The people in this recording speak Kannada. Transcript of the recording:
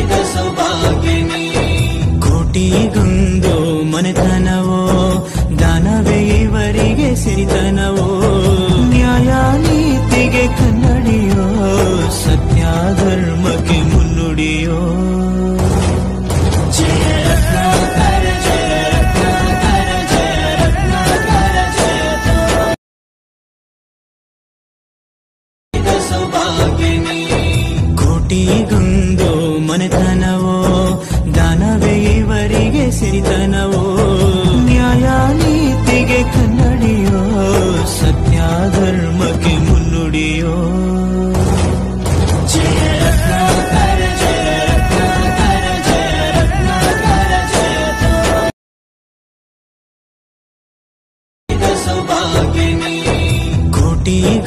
ಸೌಭಾಗ್ಯನಿ ಕೋಟಿಗೊಂದು ಮನೆತನವೋ ದಾನವೇ ಇವರಿಗೆ ಸಿರಿತನವೋ ನ್ಯಾಯ ನೀತಿಗೆ ಕನ್ನಡಿಯೋ ಸತ್ಯ ಧರ್ಮಕ್ಕೆ ಮುನ್ನುಡಿಯೋ ಜಯ ರತ್ನಾಕರ ಜಯ ರತ್ನಾಕರ ಜಯ ರತ್ನಾಕರ ಜಯ ಸೌಭಾಗ್ಯನಿ ಕೋಟಿಗೊಂದು ಮನೆತನವೋ ದಾನವೇ ಇವರಿಗೆ ಸಿರಿತನವೋ ನ್ಯಾಯ ನೀತಿಗೆ ಕನ್ನಡಿಯೋ ಸತ್ಯ ಧರ್ಮಕ್ಕೆ ಮುನ್ನುಡಿಯೋ ಜಯ ರತ್ನಾಕರ ಜಯ ರತ್ನಾಕರ ಜಯ ರತ್ನಾಕರ ಜಯ ಸೌಭಾಗ್ಯನಿ ಕೋಟಿ